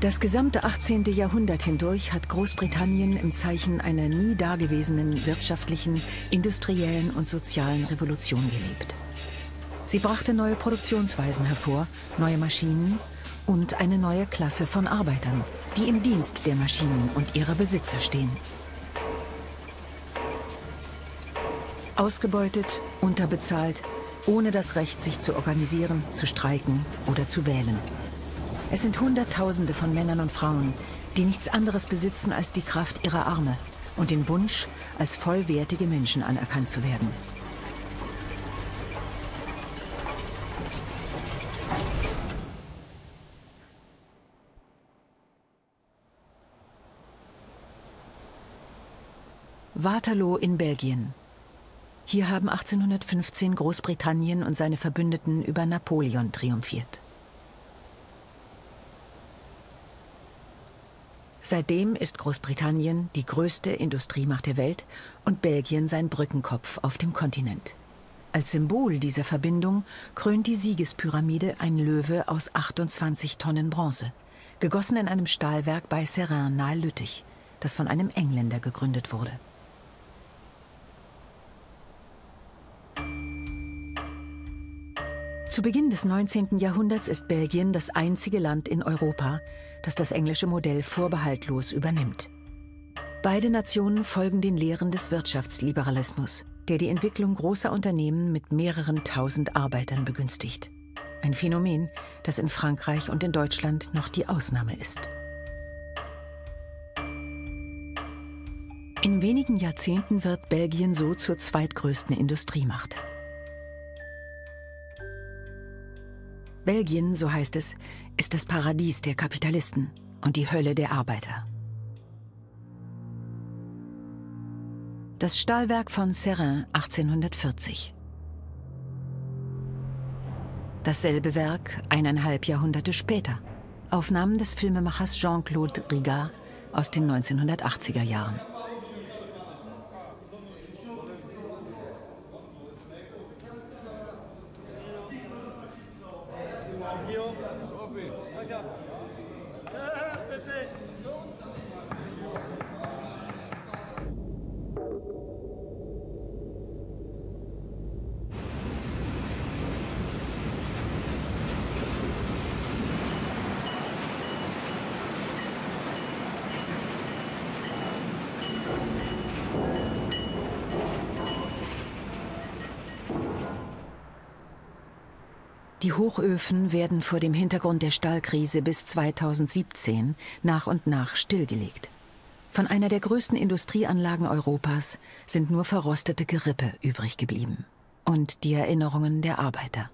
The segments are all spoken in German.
Das gesamte 18. Jahrhundert hindurch hat Großbritannien im Zeichen einer nie dagewesenen wirtschaftlichen, industriellen und sozialen Revolution gelebt. Sie brachte neue Produktionsweisen hervor, neue Maschinen und eine neue Klasse von Arbeitern, die im Dienst der Maschinen und ihrer Besitzer stehen. Ausgebeutet, unterbezahlt, ohne das Recht, sich zu organisieren, zu streiken oder zu wählen. Es sind Hunderttausende von Männern und Frauen, die nichts anderes besitzen als die Kraft ihrer Arme und den Wunsch, als vollwertige Menschen anerkannt zu werden. Waterloo in Belgien. Hier haben 1815 Großbritannien und seine Verbündeten über Napoleon triumphiert. Seitdem ist Großbritannien die größte Industriemacht der Welt und Belgien sein Brückenkopf auf dem Kontinent. Als Symbol dieser Verbindung krönt die Siegespyramide ein Löwe aus 28 Tonnen Bronze, gegossen in einem Stahlwerk bei Seraing nahe Lüttich, das von einem Engländer gegründet wurde. Zu Beginn des 19. Jahrhunderts ist Belgien das einzige Land in Europa, das das englische Modell vorbehaltlos übernimmt. Beide Nationen folgen den Lehren des Wirtschaftsliberalismus, der die Entwicklung großer Unternehmen mit mehreren tausend Arbeitern begünstigt. Ein Phänomen, das in Frankreich und in Deutschland noch die Ausnahme ist. In wenigen Jahrzehnten wird Belgien so zur zweitgrößten Industriemacht. Belgien, so heißt es, ist das Paradies der Kapitalisten und die Hölle der Arbeiter. Das Stahlwerk von Seraing 1840. Dasselbe Werk 1,5 Jahrhunderte später. Aufnahmen des Filmemachers Jean-Claude Rigard aus den 1980er Jahren. Die Hochöfen werden vor dem Hintergrund der Stahlkrise bis 2017 nach und nach stillgelegt. Von einer der größten Industrieanlagen Europas sind nur verrostete Gerippe übrig geblieben. Und die Erinnerungen der Arbeiter.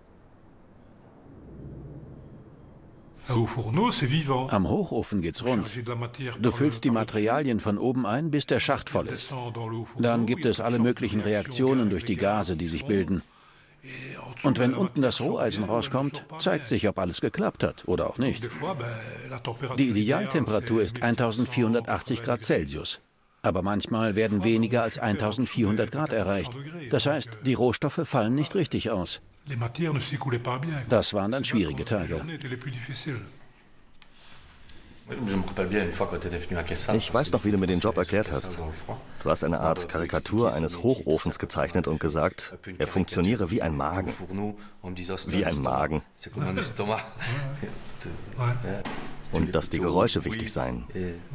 Am Hochofen geht's rund. Du füllst die Materialien von oben ein, bis der Schacht voll ist. Dann gibt es alle möglichen Reaktionen durch die Gase, die sich bilden. Und wenn unten das Roheisen rauskommt, zeigt sich, ob alles geklappt hat oder auch nicht. Die Idealtemperatur ist 1480 Grad Celsius. Aber manchmal werden weniger als 1400 Grad erreicht. Das heißt, die Rohstoffe fallen nicht richtig aus. Das waren dann schwierige Tage. Ich weiß noch, wie du mir den Job erklärt hast. Du hast eine Art Karikatur eines Hochofens gezeichnet und gesagt, er funktioniere wie ein Magen. Wie ein Magen. Und dass die Geräusche wichtig seien.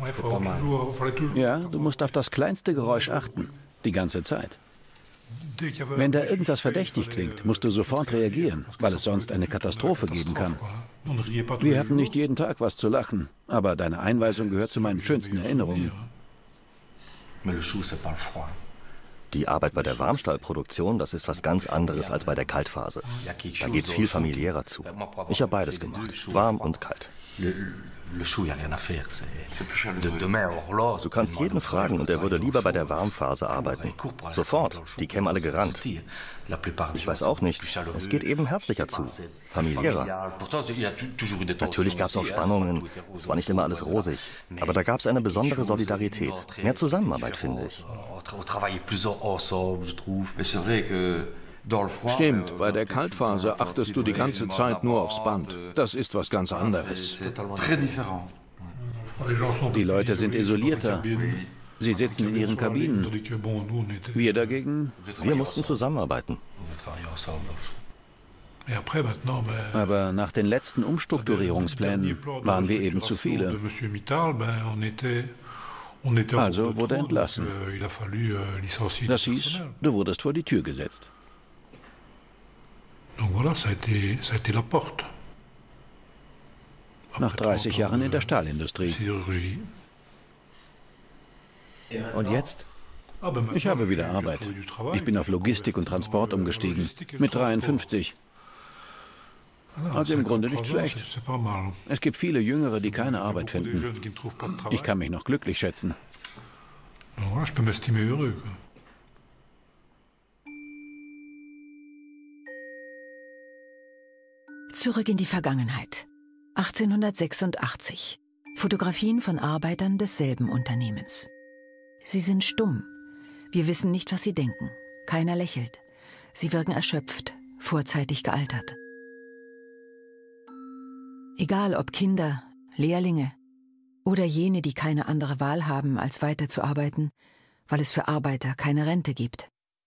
Ja, du musst auf das kleinste Geräusch achten, die ganze Zeit. Wenn da irgendwas verdächtig klingt, musst du sofort reagieren, weil es sonst eine Katastrophe geben kann. Wir hatten nicht jeden Tag was zu lachen, aber deine Einweisung gehört zu meinen schönsten Erinnerungen. Die Arbeit bei der Warmstahlproduktion, das ist was ganz anderes als bei der Kaltphase. Da geht's viel familiärer zu. Ich habe beides gemacht, warm und kalt. Du kannst jeden fragen und er würde lieber bei der Warmphase arbeiten. Sofort, die kämen alle gerannt. Ich weiß auch nicht, es geht eben herzlicher zu, familiärer. Natürlich gab es auch Spannungen, es war nicht immer alles rosig, aber da gab es eine besondere Solidarität, mehr Zusammenarbeit, finde ich. Stimmt, bei der Kaltphase achtest du die ganze Zeit nur aufs Band. Das ist was ganz anderes. Die Leute sind isolierter. Sie sitzen in ihren Kabinen. Wir dagegen? Wir mussten zusammenarbeiten. Aber nach den letzten Umstrukturierungsplänen waren wir eben zu viele. Also wurde entlassen. Das hieß, du wurdest vor die Tür gesetzt. Nach 30 Jahren in der Stahlindustrie. Und jetzt? Ich habe wieder Arbeit. Ich bin auf Logistik und Transport umgestiegen. Mit 53. Also im Grunde nicht schlecht. Es gibt viele Jüngere, die keine Arbeit finden. Ich kann mich noch glücklich schätzen. Zurück in die Vergangenheit. 1886. Fotografien von Arbeitern desselben Unternehmens. Sie sind stumm. Wir wissen nicht, was sie denken. Keiner lächelt. Sie wirken erschöpft, vorzeitig gealtert. Egal ob Kinder, Lehrlinge oder jene, die keine andere Wahl haben, als weiterzuarbeiten, weil es für Arbeiter keine Rente gibt.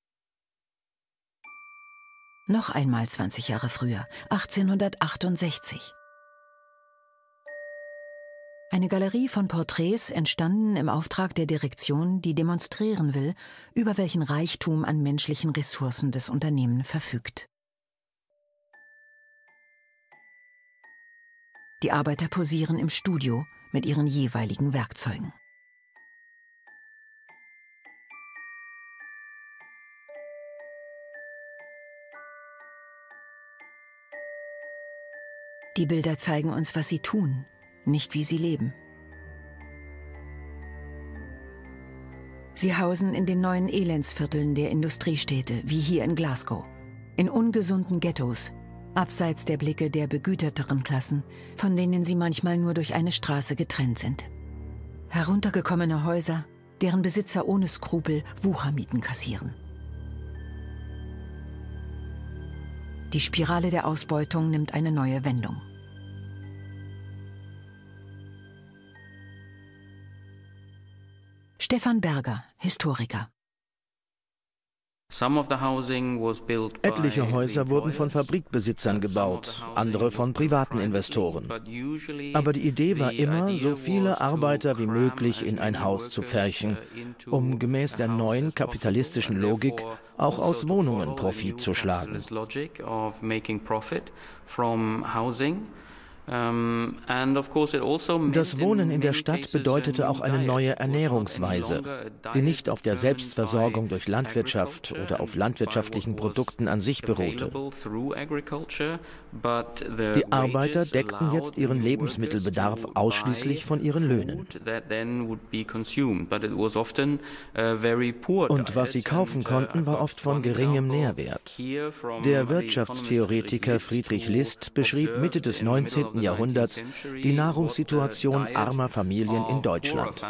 Noch einmal 20 Jahre früher, 1868. Eine Galerie von Porträts entstanden im Auftrag der Direktion, die demonstrieren will, über welchen Reichtum an menschlichen Ressourcen das Unternehmen verfügt. Die Arbeiter posieren im Studio mit ihren jeweiligen Werkzeugen. Die Bilder zeigen uns, was sie tun, nicht wie sie leben. Sie hausen in den neuen Elendsvierteln der Industriestädte, wie hier in Glasgow, in ungesunden Ghettos, abseits der Blicke der begüterteren Klassen, von denen sie manchmal nur durch eine Straße getrennt sind. Heruntergekommene Häuser, deren Besitzer ohne Skrupel Wuchermieten kassieren. Die Spirale der Ausbeutung nimmt eine neue Wendung. Stefan Berger, Historiker. Etliche Häuser wurden von Fabrikbesitzern gebaut, andere von privaten Investoren. Aber die Idee war immer, so viele Arbeiter wie möglich in ein Haus zu pferchen, um gemäß der neuen kapitalistischen Logik auch aus Wohnungen Profit zu schlagen. Das Wohnen in der Stadt bedeutete auch eine neue Ernährungsweise, die nicht auf der Selbstversorgung durch Landwirtschaft oder auf landwirtschaftlichen Produkten an sich beruhte. Die Arbeiter deckten jetzt ihren Lebensmittelbedarf ausschließlich von ihren Löhnen. Und was sie kaufen konnten, war oft von geringem Nährwert. Der Wirtschaftstheoretiker Friedrich List beschrieb Mitte des 19. Jahrhunderts die Nahrungssituation armer Familien in Deutschland.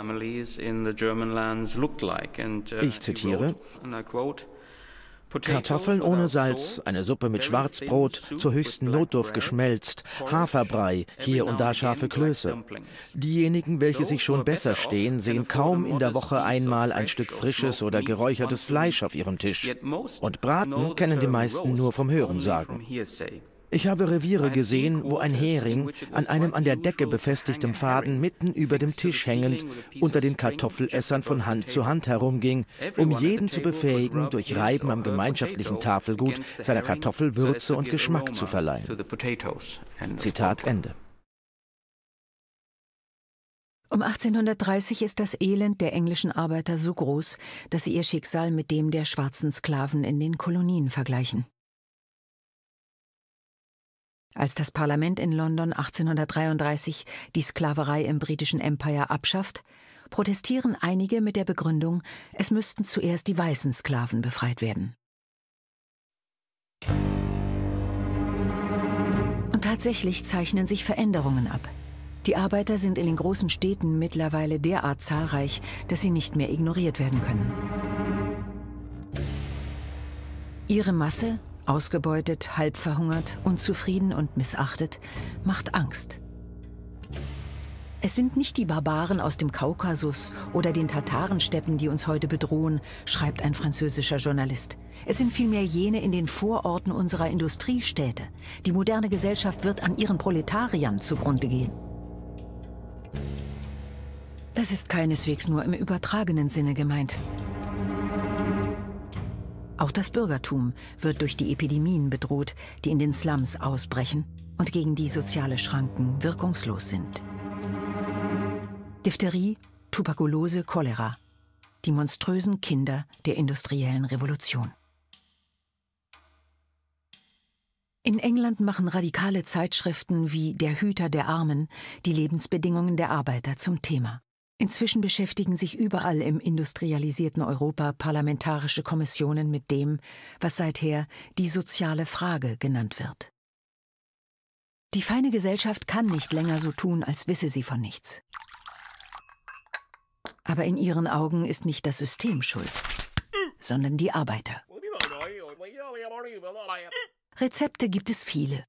Ich zitiere: Kartoffeln ohne Salz, eine Suppe mit Schwarzbrot, zur höchsten Notdurft geschmelzt, Haferbrei, hier und da scharfe Klöße. Diejenigen, welche sich schon besser stehen, sehen kaum in der Woche einmal ein Stück frisches oder geräuchertes Fleisch auf ihrem Tisch. Und Braten kennen die meisten nur vom Hörensagen. Ich habe Reviere gesehen, wo ein Hering an einem an der Decke befestigtem Faden mitten über dem Tisch hängend unter den Kartoffelessern von Hand zu Hand herumging, um jeden zu befähigen, durch Reiben am gemeinschaftlichen Tafelgut seiner Kartoffel Würze und Geschmack zu verleihen. Zitat Ende. Um 1830 ist das Elend der englischen Arbeiter so groß, dass sie ihr Schicksal mit dem der schwarzen Sklaven in den Kolonien vergleichen. Als das Parlament in London 1833 die Sklaverei im britischen Empire abschafft, protestieren einige mit der Begründung, es müssten zuerst die weißen Sklaven befreit werden. Und tatsächlich zeichnen sich Veränderungen ab. Die Arbeiter sind in den großen Städten mittlerweile derart zahlreich, dass sie nicht mehr ignoriert werden können. Ihre Masse, ausgebeutet, halb verhungert, unzufrieden und missachtet, macht Angst. Es sind nicht die Barbaren aus dem Kaukasus oder den Tatarensteppen, die uns heute bedrohen, schreibt ein französischer Journalist. Es sind vielmehr jene in den Vororten unserer Industriestädte. Die moderne Gesellschaft wird an ihren Proletariern zugrunde gehen. Das ist keineswegs nur im übertragenen Sinne gemeint. Auch das Bürgertum wird durch die Epidemien bedroht, die in den Slums ausbrechen und gegen die soziale Schranken wirkungslos sind. Diphtherie, Tuberkulose, Cholera. Die monströsen Kinder der industriellen Revolution. In England machen radikale Zeitschriften wie Der Hüter der Armen die Lebensbedingungen der Arbeiter zum Thema. Inzwischen beschäftigen sich überall im industrialisierten Europa parlamentarische Kommissionen mit dem, was seither die soziale Frage genannt wird. Die feine Gesellschaft kann nicht länger so tun, als wisse sie von nichts. Aber in ihren Augen ist nicht das System schuld, sondern die Arbeiter. Rezepte gibt es viele.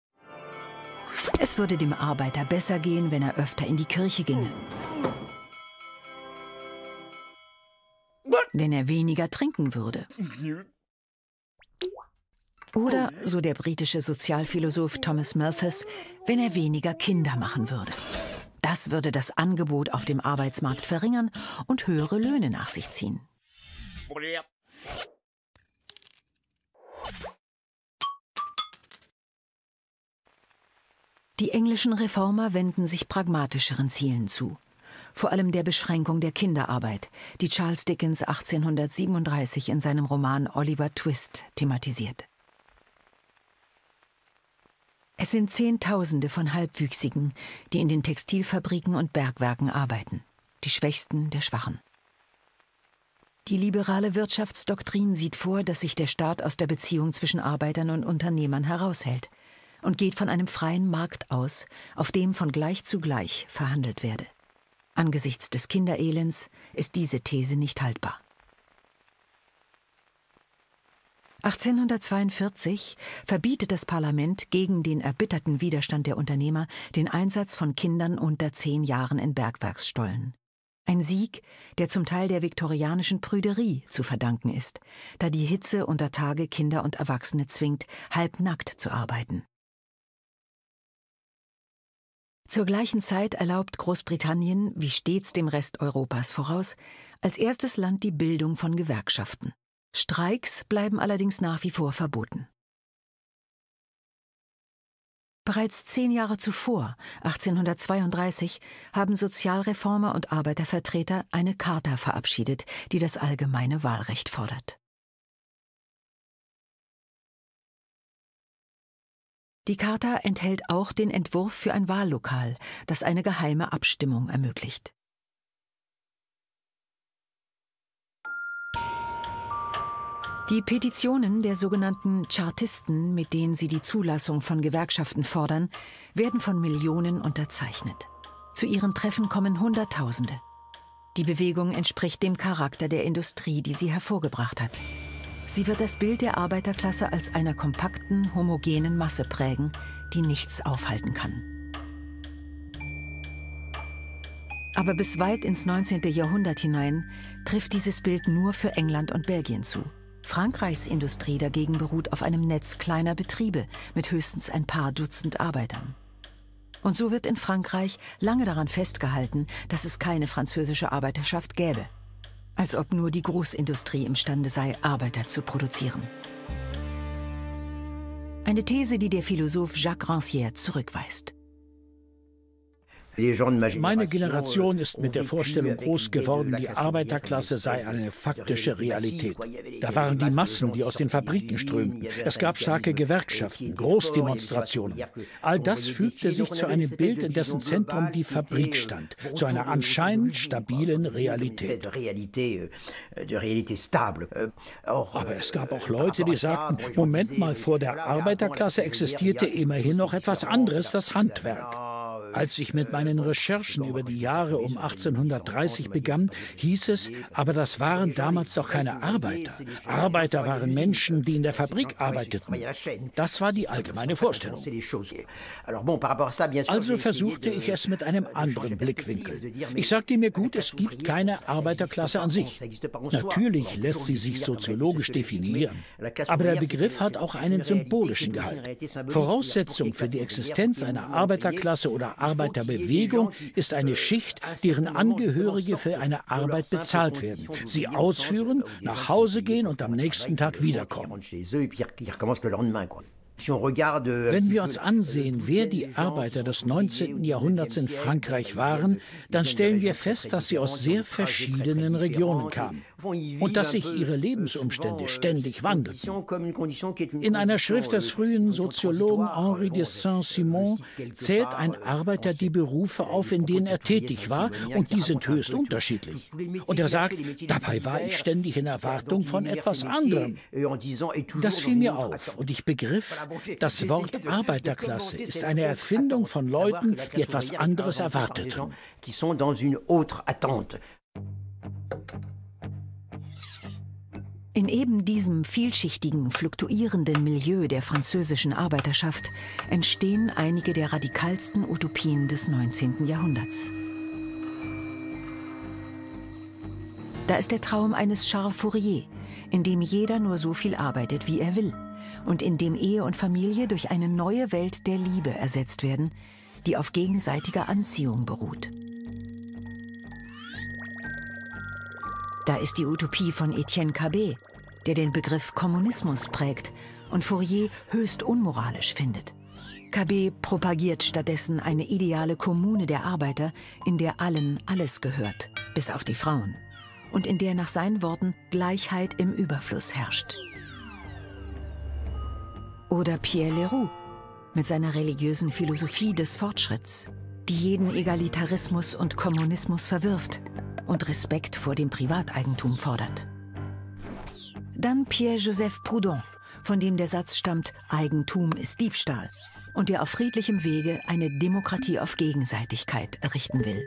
Es würde dem Arbeiter besser gehen, wenn er öfter in die Kirche ginge. Wenn er weniger trinken würde. Oder, so der britische Sozialphilosoph Thomas Malthus, wenn er weniger Kinder machen würde. Das würde das Angebot auf dem Arbeitsmarkt verringern und höhere Löhne nach sich ziehen. Die englischen Reformer wenden sich pragmatischeren Zielen zu. Vor allem der Beschränkung der Kinderarbeit, die Charles Dickens 1837 in seinem Roman Oliver Twist thematisiert. Es sind Zehntausende von Halbwüchsigen, die in den Textilfabriken und Bergwerken arbeiten, die Schwächsten der Schwachen. Die liberale Wirtschaftsdoktrin sieht vor, dass sich der Staat aus der Beziehung zwischen Arbeitern und Unternehmern heraushält und geht von einem freien Markt aus, auf dem von gleich zu gleich verhandelt werde. Angesichts des Kinderelends ist diese These nicht haltbar. 1842 verbietet das Parlament gegen den erbitterten Widerstand der Unternehmer den Einsatz von Kindern unter 10 Jahren in Bergwerksstollen. Ein Sieg, der zum Teil der viktorianischen Prüderie zu verdanken ist, da die Hitze unter Tage Kinder und Erwachsene zwingt, halbnackt zu arbeiten. Zur gleichen Zeit erlaubt Großbritannien, wie stets dem Rest Europas voraus, als erstes Land die Bildung von Gewerkschaften. Streiks bleiben allerdings nach wie vor verboten. Bereits 10 Jahre zuvor, 1832, haben Sozialreformer und Arbeitervertreter eine Charta verabschiedet, die das allgemeine Wahlrecht fordert. Die Charta enthält auch den Entwurf für ein Wahllokal, das eine geheime Abstimmung ermöglicht. Die Petitionen der sogenannten Chartisten, mit denen sie die Zulassung von Gewerkschaften fordern, werden von Millionen unterzeichnet. Zu ihren Treffen kommen Hunderttausende. Die Bewegung entspricht dem Charakter der Industrie, die sie hervorgebracht hat. Sie wird das Bild der Arbeiterklasse als einer kompakten, homogenen Masse prägen, die nichts aufhalten kann. Aber bis weit ins 19. Jahrhundert hinein trifft dieses Bild nur für England und Belgien zu. Frankreichs Industrie dagegen beruht auf einem Netz kleiner Betriebe mit höchstens ein paar Dutzend Arbeitern. Und so wird in Frankreich lange daran festgehalten, dass es keine französische Arbeiterschaft gäbe. Als ob nur die Großindustrie imstande sei, Arbeiter zu produzieren. Eine These, die der Philosoph Jacques Rancière zurückweist. Meine Generation ist mit der Vorstellung groß geworden, die Arbeiterklasse sei eine faktische Realität. Da waren die Massen, die aus den Fabriken strömten. Es gab starke Gewerkschaften, Großdemonstrationen. All das fügte sich zu einem Bild, in dessen Zentrum die Fabrik stand, zu einer anscheinend stabilen Realität. Aber es gab auch Leute, die sagten, Moment mal, vor der Arbeiterklasse existierte immerhin noch etwas anderes, das Handwerk. Als ich mit meinen Recherchen über die Jahre um 1830 begann, hieß es, aber das waren damals doch keine Arbeiter. Arbeiter waren Menschen, die in der Fabrik arbeiteten. Das war die allgemeine Vorstellung. Also versuchte ich es mit einem anderen Blickwinkel. Ich sagte mir, gut, es gibt keine Arbeiterklasse an sich. Natürlich lässt sie sich soziologisch definieren, aber der Begriff hat auch einen symbolischen Gehalt. Voraussetzung für die Existenz einer Arbeiterklasse oder Arbeiterbewegung ist eine Schicht, deren Angehörige für eine Arbeit bezahlt werden, sie ausführen, nach Hause gehen und am nächsten Tag wiederkommen. Wenn wir uns ansehen, wer die Arbeiter des 19. Jahrhunderts in Frankreich waren, dann stellen wir fest, dass sie aus sehr verschiedenen Regionen kamen und dass sich ihre Lebensumstände ständig wandelten. In einer Schrift des frühen Soziologen Henri de Saint-Simon zählt ein Arbeiter die Berufe auf, in denen er tätig war, und die sind höchst unterschiedlich. Und er sagt, dabei war ich ständig in Erwartung von etwas anderem. Das fiel mir auf und ich begriff, das Wort Arbeiterklasse ist eine Erfindung von Leuten, die etwas anderes erwarteten. In eben diesem vielschichtigen, fluktuierenden Milieu der französischen Arbeiterschaft entstehen einige der radikalsten Utopien des 19. Jahrhunderts. Da ist der Traum eines Charles Fourier, in dem jeder nur so viel arbeitet, wie er will, und in dem Ehe und Familie durch eine neue Welt der Liebe ersetzt werden, die auf gegenseitiger Anziehung beruht. Da ist die Utopie von Etienne Cabet, der den Begriff Kommunismus prägt und Fourier höchst unmoralisch findet. Cabet propagiert stattdessen eine ideale Kommune der Arbeiter, in der allen alles gehört, bis auf die Frauen, und in der nach seinen Worten Gleichheit im Überfluss herrscht. Oder Pierre Leroux mit seiner religiösen Philosophie des Fortschritts, die jeden Egalitarismus und Kommunismus verwirft und Respekt vor dem Privateigentum fordert. Dann Pierre-Joseph Proudhon, von dem der Satz stammt, Eigentum ist Diebstahl, und der auf friedlichem Wege eine Demokratie auf Gegenseitigkeit errichten will.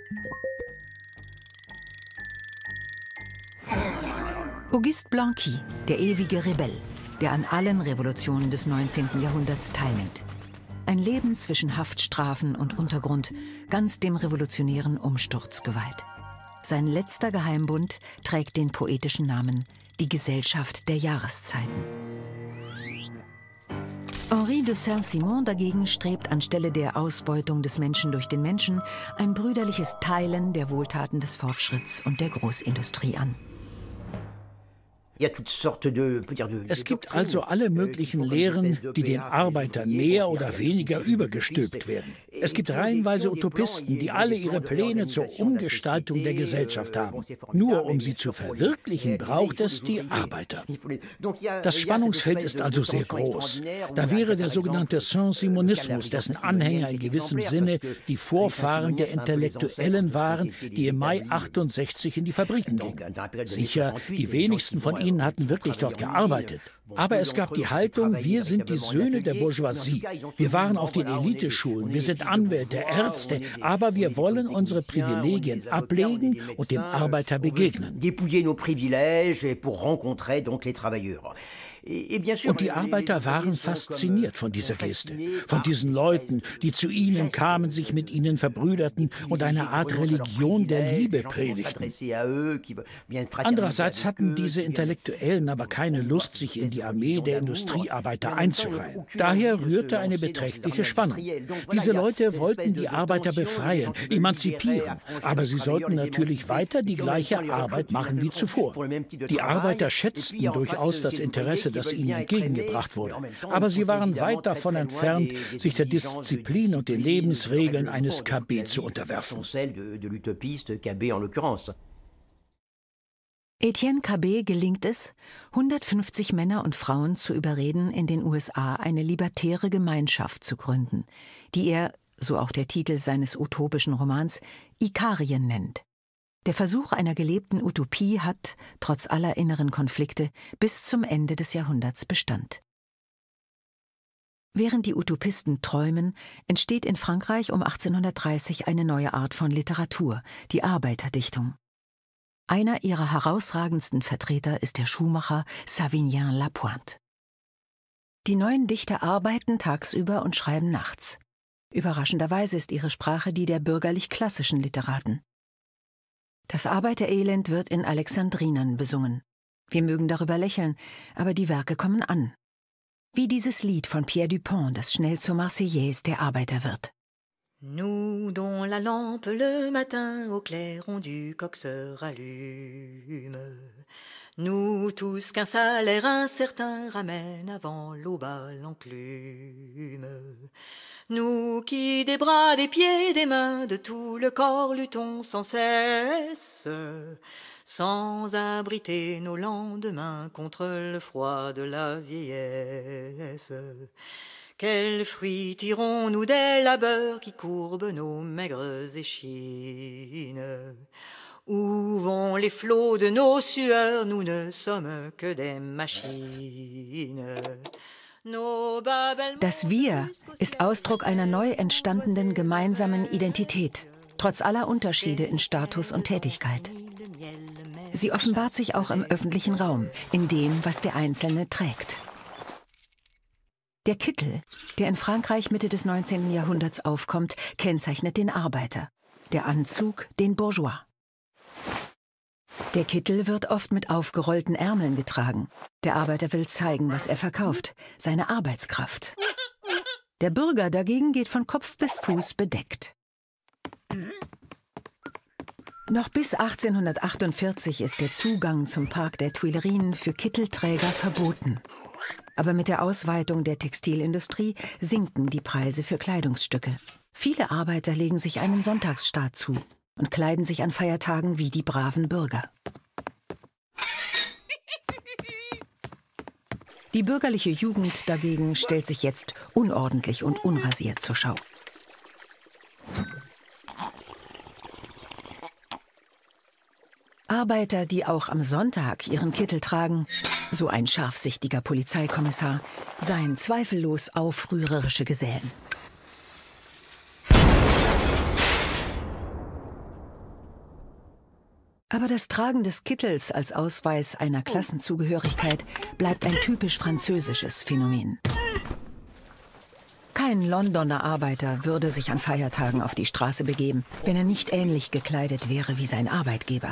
Auguste Blanqui, der ewige Rebell, der an allen Revolutionen des 19. Jahrhunderts teilnimmt. Ein Leben zwischen Haftstrafen und Untergrund, ganz dem revolutionären Umsturz geweiht. Sein letzter Geheimbund trägt den poetischen Namen Die Gesellschaft der Jahreszeiten. Henri de Saint-Simon dagegen strebt anstelle der Ausbeutung des Menschen durch den Menschen ein brüderliches Teilen der Wohltaten des Fortschritts und der Großindustrie an. Es gibt also alle möglichen Lehren, die den Arbeitern mehr oder weniger übergestülpt werden. Es gibt reihenweise Utopisten, die alle ihre Pläne zur Umgestaltung der Gesellschaft haben. Nur um sie zu verwirklichen, braucht es die Arbeiter. Das Spannungsfeld ist also sehr groß. Da wäre der sogenannte Saint-Simonismus, dessen Anhänger in gewissem Sinne die Vorfahren der Intellektuellen waren, die im Mai 68 in die Fabriken gingen. Sicher, die wenigsten von ihnen hatten wirklich dort gearbeitet. Aber es gab die Haltung, wir sind die Söhne der Bourgeoisie. Wir waren auf den Eliteschulen, wir sind Anwälte, Ärzte, aber wir wollen unsere Privilegien ablegen und dem Arbeiter begegnen. Und die Arbeiter waren fasziniert von dieser Geste, von diesen Leuten, die zu ihnen kamen, sich mit ihnen verbrüderten und eine Art Religion der Liebe predigten. Andererseits hatten diese Intellektuellen aber keine Lust, sich in die Armee der Industriearbeiter einzureihen. Daher rührte eine beträchtliche Spannung. Diese Leute wollten die Arbeiter befreien, emanzipieren, aber sie sollten natürlich weiter die gleiche Arbeit machen wie zuvor. Die Arbeiter schätzten durchaus das Interesse, das ihnen entgegengebracht wurde. Aber sie waren weit davon entfernt, sich der Disziplin und den Lebensregeln eines Cabet zu unterwerfen. Etienne Cabet gelingt es, 150 Männer und Frauen zu überreden, in den USA eine libertäre Gemeinschaft zu gründen, die er, so auch der Titel seines utopischen Romans, Ikarien nennt. Der Versuch einer gelebten Utopie hat, trotz aller inneren Konflikte, bis zum Ende des Jahrhunderts Bestand. Während die Utopisten träumen, entsteht in Frankreich um 1830 eine neue Art von Literatur, die Arbeiterdichtung. Einer ihrer herausragendsten Vertreter ist der Schuhmacher Savinien Lapointe. Die neuen Dichter arbeiten tagsüber und schreiben nachts. Überraschenderweise ist ihre Sprache die der bürgerlich-klassischen Literaten. Das Arbeiterelend wird in Alexandrinern besungen. Wir mögen darüber lächeln, aber die Werke kommen an. Wie dieses Lied von Pierre Dupont, das schnell zur Marseillaise der Arbeiter wird. Nous dont la lampe le matin au clairon du coq se rallume, nous tous qu'un salaire incertain ramène avant l'aube à l'enclume, nous qui des bras, des pieds, des mains, de tout le corps luttons sans cesse, sans abriter nos lendemains contre le froid de la vieillesse. Quels fruits tirons-nous des labeurs qui courbent nos maigres échines? Où vont les flots de nos sueurs? Nous ne sommes que des machines. Das Wir ist Ausdruck einer neu entstandenen gemeinsamen Identität, trotz aller Unterschiede in Status und Tätigkeit. Sie offenbart sich auch im öffentlichen Raum, in dem, was der Einzelne trägt. Der Kittel, der in Frankreich Mitte des 19. Jahrhunderts aufkommt, kennzeichnet den Arbeiter, der Anzug den Bourgeois. Der Kittel wird oft mit aufgerollten Ärmeln getragen. Der Arbeiter will zeigen, was er verkauft, seine Arbeitskraft. Der Bürger dagegen geht von Kopf bis Fuß bedeckt. Noch bis 1848 ist der Zugang zum Park der Tuilerien für Kittelträger verboten. Aber mit der Ausweitung der Textilindustrie sinken die Preise für Kleidungsstücke. Viele Arbeiter legen sich einen Sonntagsstaat zu und kleiden sich an Feiertagen wie die braven Bürger. Die bürgerliche Jugend dagegen stellt sich jetzt unordentlich und unrasiert zur Schau. Arbeiter, die auch am Sonntag ihren Kittel tragen, so ein scharfsichtiger Polizeikommissar, seien zweifellos aufrührerische Gesellen. Aber das Tragen des Kittels als Ausweis einer Klassenzugehörigkeit bleibt ein typisch französisches Phänomen. Kein Londoner Arbeiter würde sich an Feiertagen auf die Straße begeben, wenn er nicht ähnlich gekleidet wäre wie sein Arbeitgeber.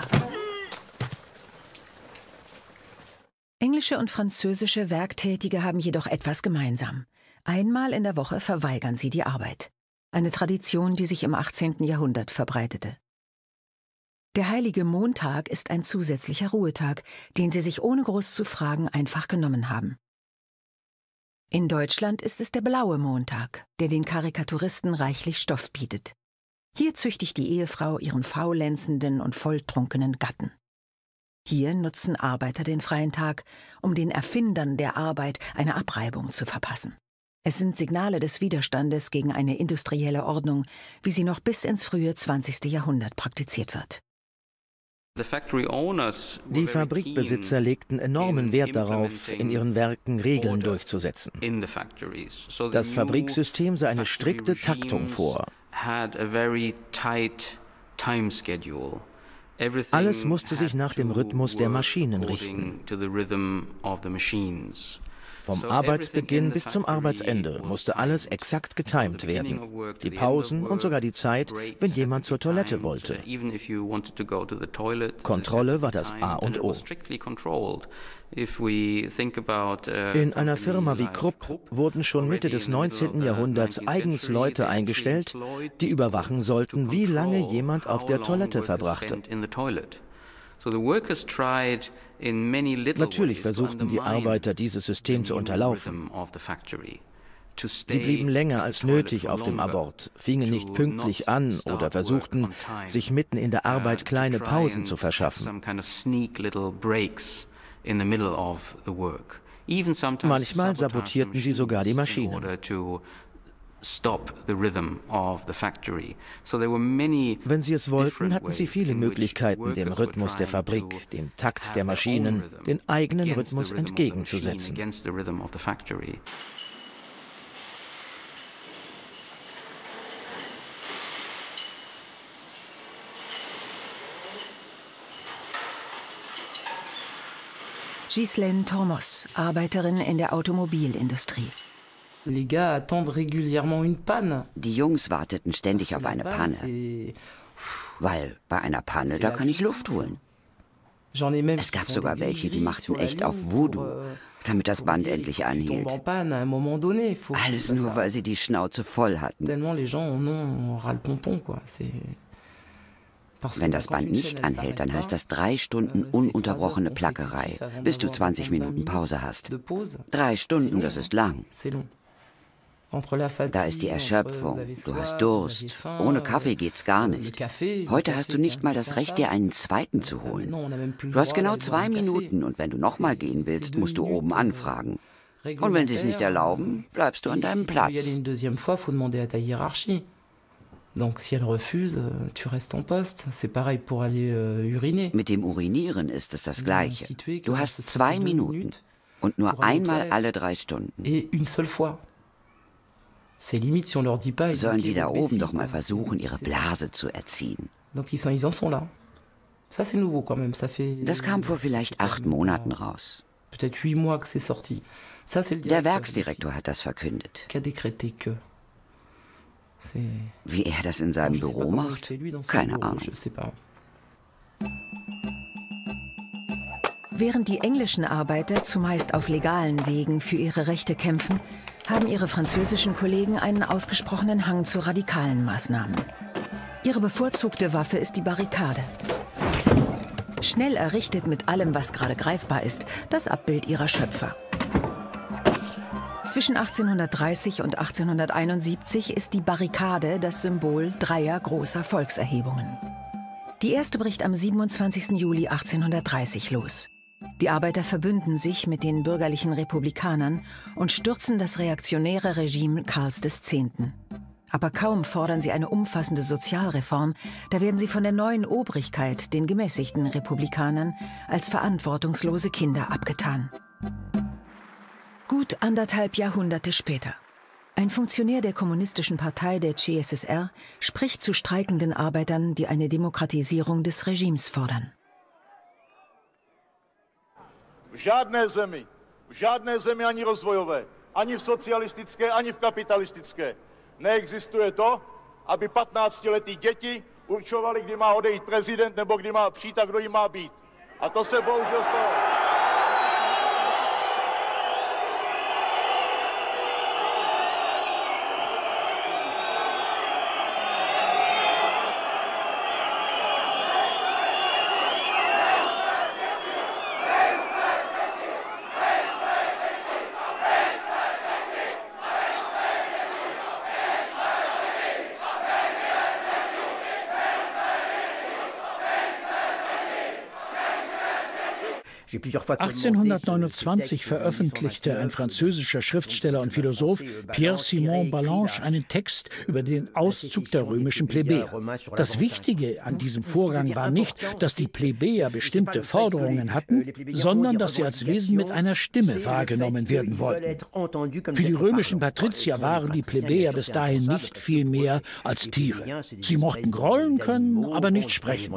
Englische und französische Werktätige haben jedoch etwas gemeinsam. Einmal in der Woche verweigern sie die Arbeit. Eine Tradition, die sich im 18. Jahrhundert verbreitete. Der heilige Montag ist ein zusätzlicher Ruhetag, den sie sich ohne groß zu fragen einfach genommen haben. In Deutschland ist es der blaue Montag, der den Karikaturisten reichlich Stoff bietet. Hier züchtigt die Ehefrau ihren faulenzenden und volltrunkenen Gatten. Hier nutzen Arbeiter den freien Tag, um den Erfindern der Arbeit eine Abreibung zu verpassen. Es sind Signale des Widerstandes gegen eine industrielle Ordnung, wie sie noch bis ins frühe 20. Jahrhundert praktiziert wird. Die Fabrikbesitzer legten enormen Wert darauf, in ihren Werken Regeln durchzusetzen. Das Fabriksystem sah eine strikte Taktung vor. Alles musste sich nach dem Rhythmus der Maschinen richten. Vom Arbeitsbeginn bis zum Arbeitsende musste alles exakt getimt werden. Die Pausen und sogar die Zeit, wenn jemand zur Toilette wollte. Kontrolle war das A und O. In einer Firma wie Krupp wurden schon Mitte des 19. Jahrhunderts eigens Leute eingestellt, die überwachen sollten, wie lange jemand auf der Toilette verbrachte. Natürlich versuchten die Arbeiter, dieses System zu unterlaufen. Sie blieben länger als nötig auf dem Abort, fingen nicht pünktlich an oder versuchten, sich mitten in der Arbeit kleine Pausen zu verschaffen. Manchmal sabotierten sie sogar die Maschinen. Wenn sie es wollten, hatten sie viele Möglichkeiten, dem Rhythmus der Fabrik, dem Takt der Maschinen, den eigenen Rhythmus entgegenzusetzen. Ghislaine Tormos, Arbeiterin in der Automobilindustrie. Die Jungs warteten ständig auf eine Panne. Weil bei einer Panne, da kann ich Luft holen. Es gab sogar welche, die machten echt auf Voodoo, damit das Band endlich anhielt. Alles nur, weil sie die Schnauze voll hatten. Wenn das Band nicht anhält, dann heißt das 3 Stunden ununterbrochene Plackerei, bis du 20 Minuten Pause hast. 3 Stunden, das ist lang. Da ist die Erschöpfung, du hast Durst. Ohne Kaffee geht's gar nicht. Heute hast du nicht mal das Recht, dir einen zweiten zu holen. Du hast genau 2 Minuten und wenn du nochmal gehen willst, musst du oben anfragen. Und wenn sie es nicht erlauben, bleibst du an deinem Platz. Mit dem Urinieren ist es das Gleiche. Du hast 2 Minuten und nur einmal alle 3 Stunden. Sollen die da oben doch mal versuchen, ihre Blase zu erziehen. Das kam vor vielleicht 8 Monaten raus. Der Werksdirektor hat das verkündet. Wie er das in seinem Büro macht? Keine Ahnung. Während die englischen Arbeiter zumeist auf legalen Wegen für ihre Rechte kämpfen, haben ihre französischen Kollegen einen ausgesprochenen Hang zu radikalen Maßnahmen. Ihre bevorzugte Waffe ist die Barrikade. Schnell errichtet mit allem, was gerade greifbar ist, das Abbild ihrer Schöpfer. Zwischen 1830 und 1871 ist die Barrikade das Symbol 3 großer Volkserhebungen. Die erste bricht am 27. Juli 1830 los. Die Arbeiter verbünden sich mit den bürgerlichen Republikanern und stürzen das reaktionäre Regime Karls X. Aber kaum fordern sie eine umfassende Sozialreform, da werden sie von der neuen Obrigkeit, den gemäßigten Republikanern, als verantwortungslose Kinder abgetan. Gut 1,5 Jahrhunderte später. Ein Funktionär der Kommunistischen Partei der CSSR spricht zu streikenden Arbeitern, die eine Demokratisierung des Regimes fordern. V žádné zemi ani rozvojové, ani v socialistické, ani v kapitalistické neexistuje to, aby 15letí děti určovali, kdy má odejít prezident nebo kdy má přijít a kdo jim má být. A to se bohužel stalo. (1829) veröffentlichte ein französischer Schriftsteller und Philosoph, Pierre-Simon Ballanche, einen Text über den Auszug der römischen Plebejer. Das Wichtige an diesem Vorgang war nicht, dass die Plebejer bestimmte Forderungen hatten, sondern dass sie als Wesen mit einer Stimme wahrgenommen werden wollten. Für die römischen Patrizier waren die Plebejer bis dahin nicht viel mehr als Tiere. Sie mochten grollen können, aber nicht sprechen.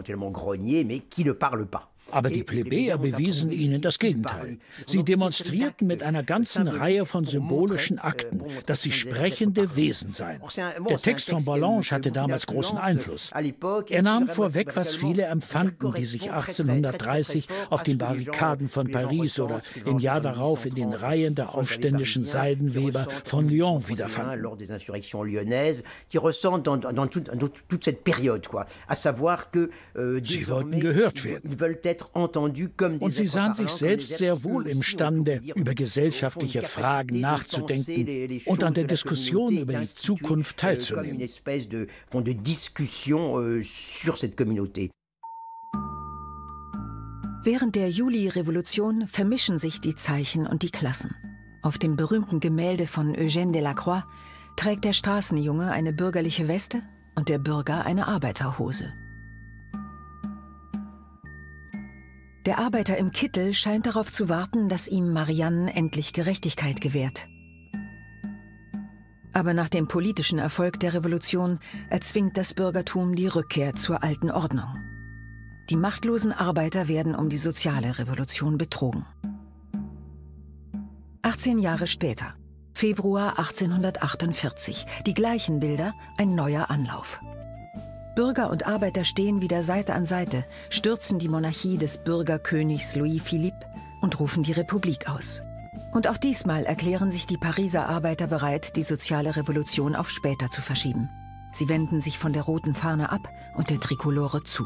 Aber die Plebejer bewiesen ihnen das Gegenteil. Sie demonstrierten mit einer ganzen Reihe von symbolischen Akten, dass sie sprechende Wesen seien. Der Text von Ballanche hatte damals großen Einfluss. Er nahm vorweg, was viele empfanden, die sich 1830 auf den Barrikaden von Paris oder im Jahr darauf in den Reihen der aufständischen Seidenweber von Lyon wiederfanden. Sie wollten gehört werden. Und sie sahen sich selbst sehr wohl imstande, über gesellschaftliche Fragen nachzudenken und an der Diskussion über die Zukunft teilzunehmen. Während der Juli-Revolution vermischen sich die Zeichen und die Klassen. Auf dem berühmten Gemälde von Eugène Delacroix trägt der Straßenjunge eine bürgerliche Weste und der Bürger eine Arbeiterhose. Der Arbeiter im Kittel scheint darauf zu warten, dass ihm Marianne endlich Gerechtigkeit gewährt. Aber nach dem politischen Erfolg der Revolution erzwingt das Bürgertum die Rückkehr zur alten Ordnung. Die machtlosen Arbeiter werden um die soziale Revolution betrogen. 18 Jahre später, Februar 1848, die gleichen Bilder, ein neuer Anlauf. Bürger und Arbeiter stehen wieder Seite an Seite, stürzen die Monarchie des Bürgerkönigs Louis Philippe und rufen die Republik aus. Und auch diesmal erklären sich die Pariser Arbeiter bereit, die soziale Revolution auf später zu verschieben. Sie wenden sich von der roten Fahne ab und der Trikolore zu.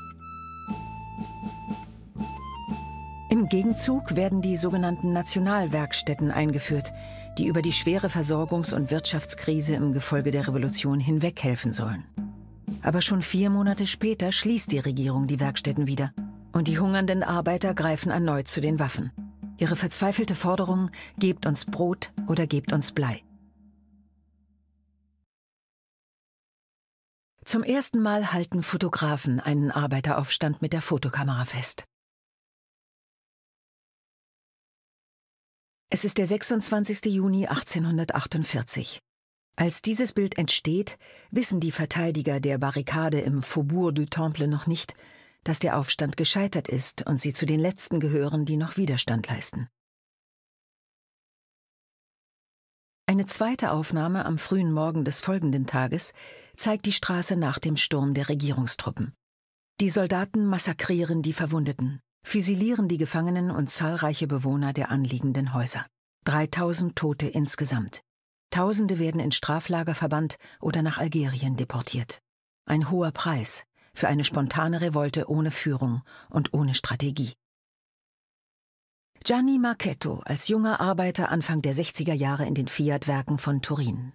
Im Gegenzug werden die sogenannten Nationalwerkstätten eingeführt, die über die schwere Versorgungs- und Wirtschaftskrise im Gefolge der Revolution hinweg helfen sollen. Aber schon 4 Monate später schließt die Regierung die Werkstätten wieder und die hungernden Arbeiter greifen erneut zu den Waffen. Ihre verzweifelte Forderung: Gebt uns Brot oder gebt uns Blei. Zum ersten Mal halten Fotografen einen Arbeiteraufstand mit der Fotokamera fest. Es ist der 26. Juni 1848. Als dieses Bild entsteht, wissen die Verteidiger der Barrikade im Faubourg du Temple noch nicht, dass der Aufstand gescheitert ist und sie zu den Letzten gehören, die noch Widerstand leisten. Eine zweite Aufnahme am frühen Morgen des folgenden Tages zeigt die Straße nach dem Sturm der Regierungstruppen. Die Soldaten massakrieren die Verwundeten, füsilieren die Gefangenen und zahlreiche Bewohner der anliegenden Häuser. 3000 Tote insgesamt. Tausende werden in Straflager verbannt oder nach Algerien deportiert. Ein hoher Preis für eine spontane Revolte ohne Führung und ohne Strategie. Gianni Marchetto als junger Arbeiter Anfang der 60er Jahre in den Fiat-Werken von Turin.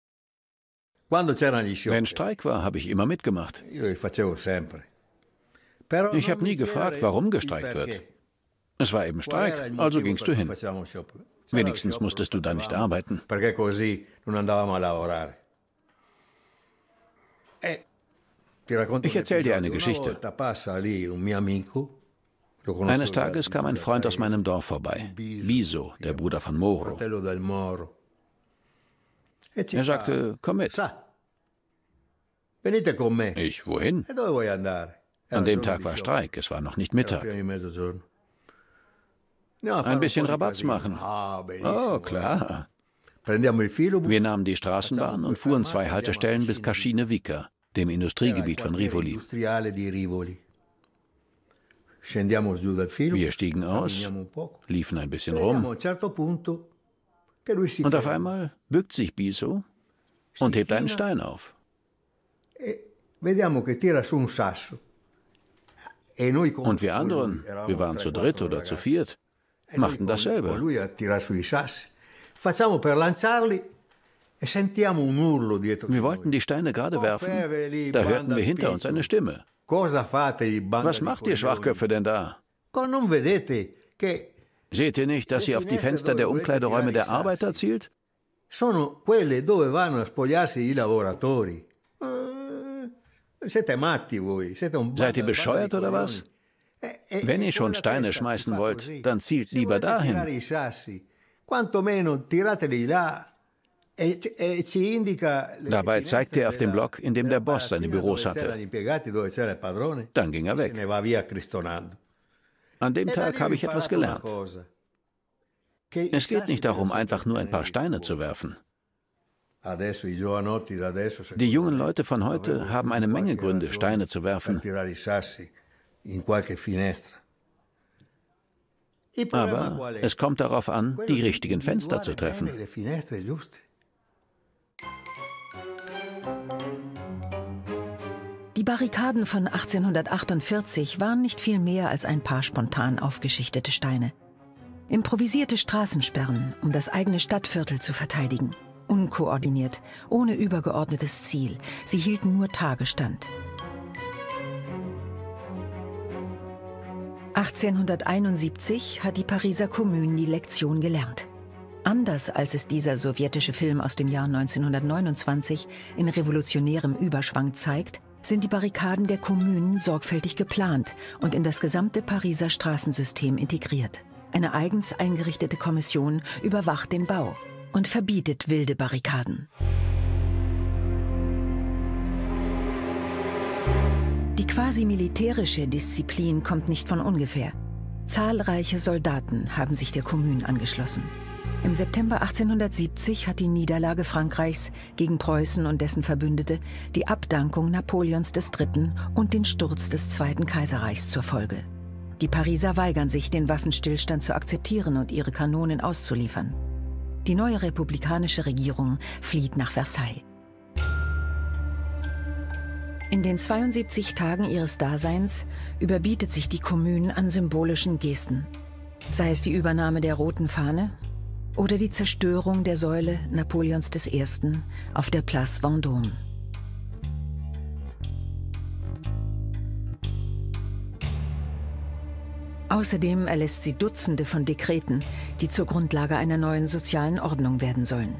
Wenn Streik war, habe ich immer mitgemacht. Ich habe nie gefragt, warum gestreikt wird. Es war eben Streik, also gingst du hin. Wenigstens musstest du da nicht arbeiten. Ich erzähle dir eine Geschichte. Eines Tages kam ein Freund aus meinem Dorf vorbei, Biso, der Bruder von Moro. Er sagte, komm mit. Ich, wohin? An dem Tag war Streik, es war noch nicht Mittag. Ein bisschen Rabatz machen. Oh, klar. Wir nahmen die Straßenbahn und fuhren 2 Haltestellen bis Cascine Vica, dem Industriegebiet von Rivoli. Wir stiegen aus, liefen ein bisschen rum und auf einmal bückt sich Biso und hebt einen Stein auf. Und wir anderen, wir waren zu dritt oder zu viert, machten dasselbe. Wir wollten die Steine gerade werfen, da hörten wir hinter uns eine Stimme. Was macht ihr Schwachköpfe denn da? Seht ihr nicht, dass sie auf die Fenster der Umkleideräume der Arbeiter zielt? Seid ihr bescheuert oder was? Wenn ihr schon Steine schmeißen wollt, dann zielt lieber dahin. Dabei zeigte er auf den Block, in dem der Boss seine Büros hatte. Dann ging er weg. An dem Tag habe ich etwas gelernt. Es geht nicht darum, einfach nur ein paar Steine zu werfen. Die jungen Leute von heute haben eine Menge Gründe, Steine zu werfen. Aber es kommt darauf an, die richtigen Fenster zu treffen. Die Barrikaden von 1848 waren nicht viel mehr als ein paar spontan aufgeschichtete Steine. Improvisierte Straßensperren, um das eigene Stadtviertel zu verteidigen. Unkoordiniert, ohne übergeordnetes Ziel. Sie hielten nur Tage stand. 1871 hat die Pariser Kommune die Lektion gelernt. Anders als es dieser sowjetische Film aus dem Jahr 1929 in revolutionärem Überschwang zeigt, sind die Barrikaden der Kommunen sorgfältig geplant und in das gesamte Pariser Straßensystem integriert. Eine eigens eingerichtete Kommission überwacht den Bau und verbietet wilde Barrikaden. Die quasi militärische Disziplin kommt nicht von ungefähr. Zahlreiche Soldaten haben sich der Kommune angeschlossen. Im September 1870 hat die Niederlage Frankreichs gegen Preußen und dessen Verbündete die Abdankung Napoleons III. Und den Sturz des Zweiten Kaiserreichs zur Folge. Die Pariser weigern sich, den Waffenstillstand zu akzeptieren und ihre Kanonen auszuliefern. Die neue republikanische Regierung flieht nach Versailles. In den 72 Tagen ihres Daseins überbietet sich die Commune an symbolischen Gesten. Sei es die Übernahme der roten Fahne oder die Zerstörung der Säule Napoleons I. auf der Place Vendôme. Außerdem erlässt sie Dutzende von Dekreten, die zur Grundlage einer neuen sozialen Ordnung werden sollen.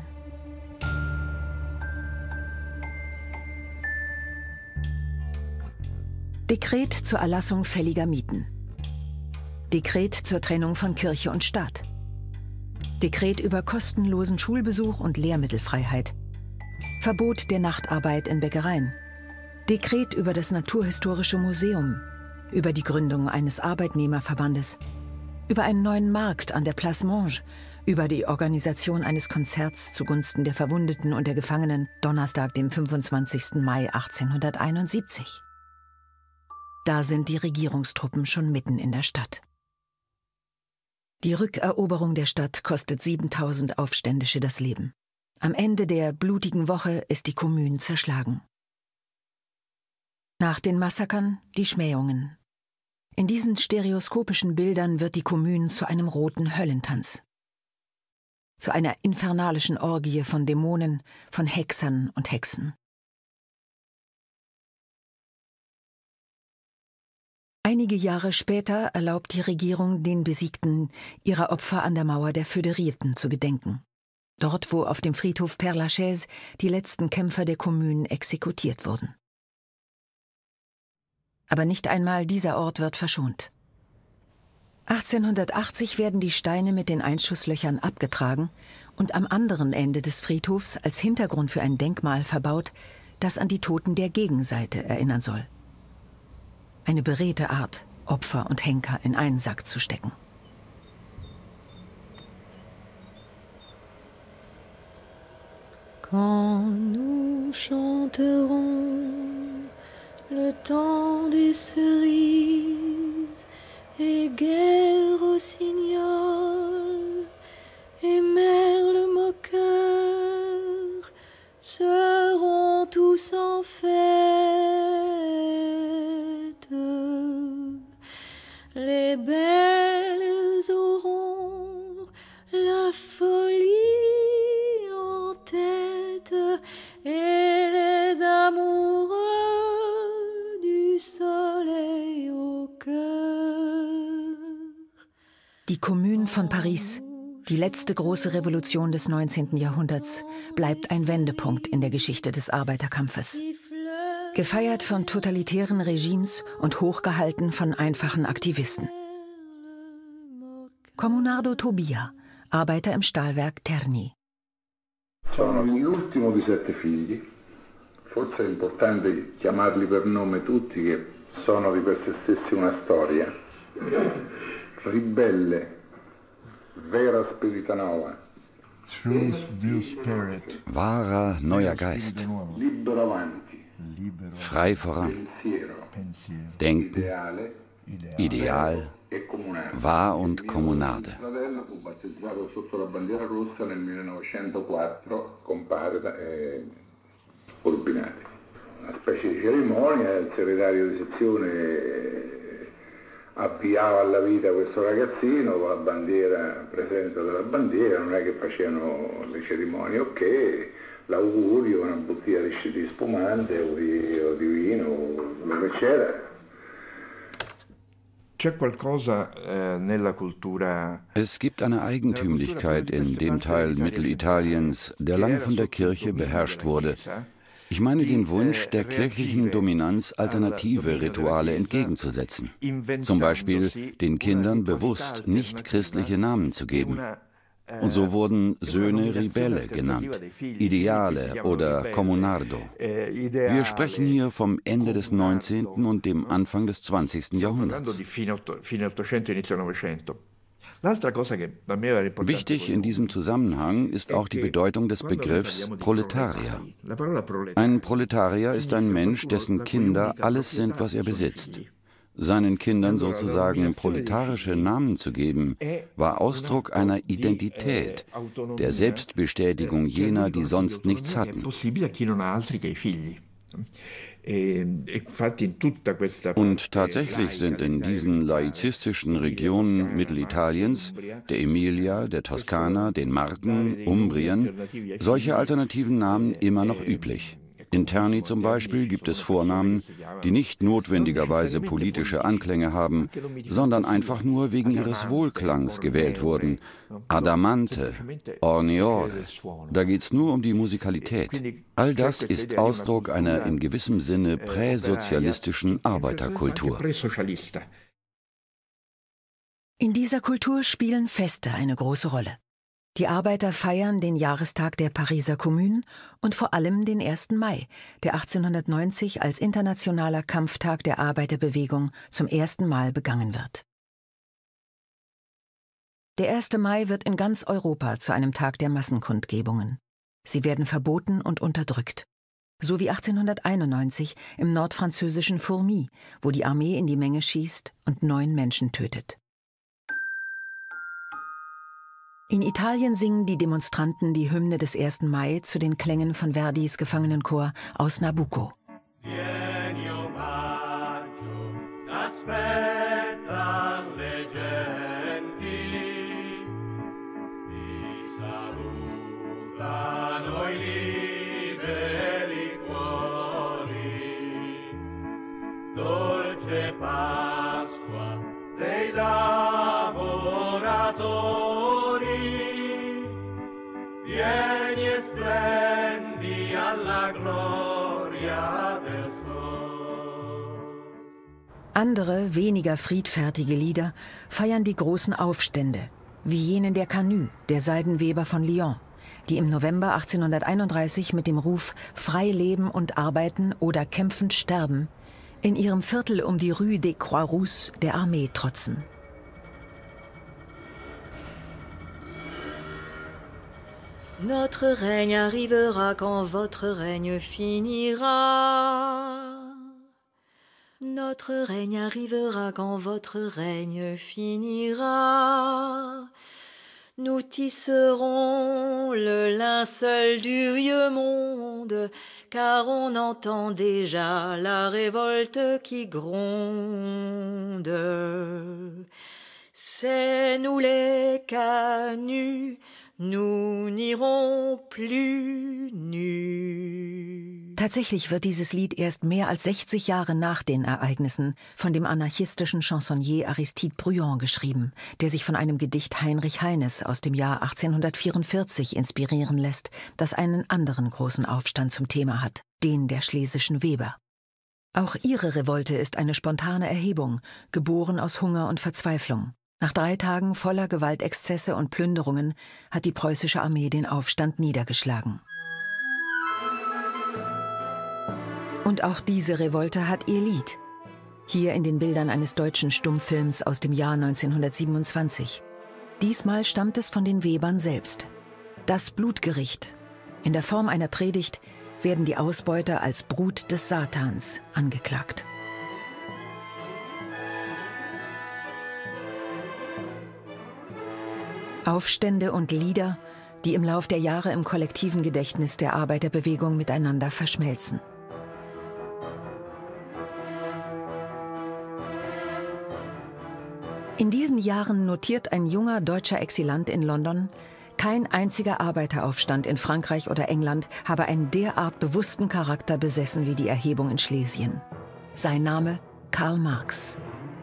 Dekret zur Erlassung fälliger Mieten. Dekret zur Trennung von Kirche und Staat. Dekret über kostenlosen Schulbesuch und Lehrmittelfreiheit. Verbot der Nachtarbeit in Bäckereien. Dekret über das Naturhistorische Museum. Über die Gründung eines Arbeitnehmerverbandes. Über einen neuen Markt an der Place Monge. Über die Organisation eines Konzerts zugunsten der Verwundeten und der Gefangenen, Donnerstag, dem 25. Mai 1871. Da sind die Regierungstruppen schon mitten in der Stadt. Die Rückeroberung der Stadt kostet 7000 Aufständische das Leben. Am Ende der blutigen Woche ist die Commune zerschlagen. Nach den Massakern die Schmähungen. In diesen stereoskopischen Bildern wird die Commune zu einem roten Höllentanz. Zu einer infernalischen Orgie von Dämonen, von Hexern und Hexen. Einige Jahre später erlaubt die Regierung den Besiegten, ihrer Opfer an der Mauer der Föderierten zu gedenken. Dort, wo auf dem Friedhof Père-Lachaise die letzten Kämpfer der Commune exekutiert wurden. Aber nicht einmal dieser Ort wird verschont. 1880 werden die Steine mit den Einschusslöchern abgetragen und am anderen Ende des Friedhofs als Hintergrund für ein Denkmal verbaut, das an die Toten der Gegenseite erinnern soll. Eine beredte Art, Opfer und Henker in einen Sack zu stecken. Quand nous chanterons le temps des cerises et guerre rossignol et merle moqueur seront tous en fête. Les belles auront la folie en tête et les amoureux du soleil au cœur. Die Commune von Paris, die letzte große Revolution des 19. Jahrhunderts, bleibt ein Wendepunkt in der Geschichte des Arbeiterkampfes. Gefeiert von totalitären Regimes und hochgehalten von einfachen Aktivisten. Comunardo Tobia, Arbeiter im Stahlwerk Terni. Sono l'ultimo di 7 figli. Forse è importante chiamarli per nome tutti, che sono di per se stessi una storia. Ribelle, vera spirita nova. Wahrer neuer Geist. Libero avanti. Frei voran. Denken, Ideal, wahr und Kommunarde. Una specie di cerimonia, il segretario di sezione avviava alla vita questo ragazzino con la bandiera, presenza della bandiera, non è che facevano le cerimonie, ok, l'augurio, una bottiglia di spumante o di vino, quello che c'era. Es gibt eine Eigentümlichkeit in dem Teil Mittelitaliens, der lange von der Kirche beherrscht wurde. Ich meine den Wunsch, der kirchlichen Dominanz alternative Rituale entgegenzusetzen. Zum Beispiel den Kindern bewusst nicht christliche Namen zu geben. Und so wurden Söhne Ribelle genannt, Ideale oder Comunardo. Wir sprechen hier vom Ende des 19. und dem Anfang des 20. Jahrhunderts. Wichtig in diesem Zusammenhang ist auch die Bedeutung des Begriffs Proletarier. Ein Proletarier ist ein Mensch, dessen Kinder alles sind, was er besitzt. Seinen Kindern sozusagen proletarische Namen zu geben, war Ausdruck einer Identität, der Selbstbestätigung jener, die sonst nichts hatten. Und tatsächlich sind in diesen laizistischen Regionen Mittelitaliens, der Emilia, der Toskana, den Marken, Umbrien, solche alternativen Namen immer noch üblich. In Terni zum Beispiel gibt es Vornamen, die nicht notwendigerweise politische Anklänge haben, sondern einfach nur wegen ihres Wohlklangs gewählt wurden. Adamante, Orneore, da geht's nur um die Musikalität. All das ist Ausdruck einer in gewissem Sinne präsozialistischen Arbeiterkultur. In dieser Kultur spielen Feste eine große Rolle. Die Arbeiter feiern den Jahrestag der Pariser Kommune und vor allem den 1. Mai, der 1890 als internationaler Kampftag der Arbeiterbewegung zum ersten Mal begangen wird. Der 1. Mai wird in ganz Europa zu einem Tag der Massenkundgebungen. Sie werden verboten und unterdrückt. So wie 1891 im nordfranzösischen Fourmies, wo die Armee in die Menge schießt und 9 Menschen tötet. In Italien singen die Demonstranten die Hymne des 1. Mai zu den Klängen von Verdis Gefangenenchor aus Nabucco. Dolce Pasqua dei lavoratori, vieni e splendi alla gloria del Sol. Andere, weniger friedfertige Lieder feiern die großen Aufstände, wie jenen der Canut, der Seidenweber von Lyon, die im November 1831 mit dem Ruf »Frei leben und arbeiten oder kämpfend sterben« in ihrem Viertel um die Rue des Croix-Rouges der Armee trotzen. Notre règne arrivera quand votre règne finira. Notre règne arrivera quand votre règne finira. Nous tisserons le linceul du vieux monde, car on entend déjà la révolte qui gronde. C'est nous les Canuts, nous n'irons plus nus. Tatsächlich wird dieses Lied erst mehr als 60 Jahre nach den Ereignissen von dem anarchistischen Chansonnier Aristide Bruant geschrieben, der sich von einem Gedicht Heinrich Heines aus dem Jahr 1844 inspirieren lässt, das einen anderen großen Aufstand zum Thema hat, den der schlesischen Weber. Auch ihre Revolte ist eine spontane Erhebung, geboren aus Hunger und Verzweiflung. Nach 3 Tagen voller Gewaltexzesse und Plünderungen hat die preußische Armee den Aufstand niedergeschlagen. Und auch diese Revolte hat ihr Lied. Hier in den Bildern eines deutschen Stummfilms aus dem Jahr 1927. Diesmal stammt es von den Webern selbst. Das Blutgericht. In der Form einer Predigt werden die Ausbeuter als Brut des Satans angeklagt. Aufstände und Lieder, die im Lauf der Jahre im kollektiven Gedächtnis der Arbeiterbewegung miteinander verschmelzen. In diesen Jahren notiert ein junger deutscher Exilant in London, kein einziger Arbeiteraufstand in Frankreich oder England habe einen derart bewussten Charakter besessen wie die Erhebung in Schlesien. Sein Name Karl Marx.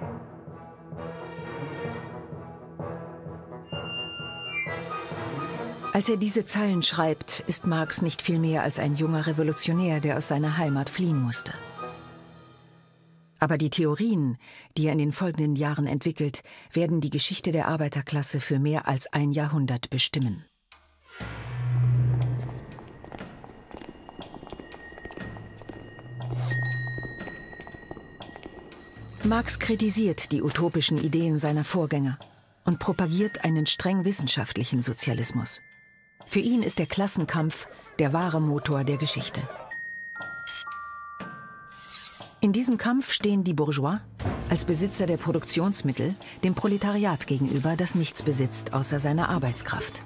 Als er diese Zeilen schreibt, ist Marx nicht viel mehr als ein junger Revolutionär, der aus seiner Heimat fliehen musste. Aber die Theorien, die er in den folgenden Jahren entwickelt, werden die Geschichte der Arbeiterklasse für mehr als ein Jahrhundert bestimmen. Marx kritisiert die utopischen Ideen seiner Vorgänger und propagiert einen streng wissenschaftlichen Sozialismus. Für ihn ist der Klassenkampf der wahre Motor der Geschichte. In diesem Kampf stehen die Bourgeois als Besitzer der Produktionsmittel dem Proletariat gegenüber, das nichts besitzt außer seiner Arbeitskraft.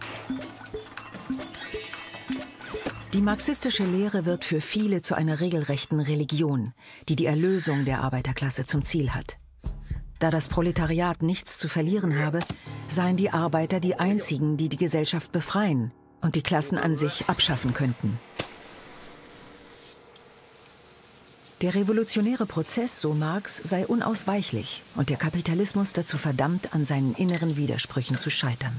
Die marxistische Lehre wird für viele zu einer regelrechten Religion, die die Erlösung der Arbeiterklasse zum Ziel hat. Da das Proletariat nichts zu verlieren habe, seien die Arbeiter die einzigen, die die Gesellschaft befreien und die Klassen an sich abschaffen könnten. Der revolutionäre Prozess, so Marx, sei unausweichlich und der Kapitalismus dazu verdammt, an seinen inneren Widersprüchen zu scheitern.